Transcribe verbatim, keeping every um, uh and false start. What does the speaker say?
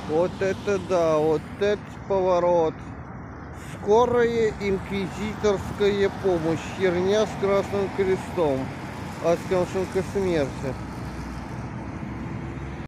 Вот это да, вот это поворот. Скорая инквизиторская помощь. Херня с красным крестом. Аскамшенко смерти.